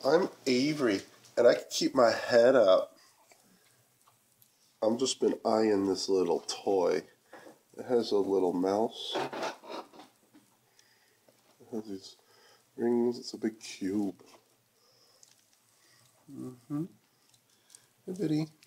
I'm Avery, and I can keep my head up. I've just been eyeing this little toy. It has a little mouse. It has these rings. It's a big cube. Hey, Biddy.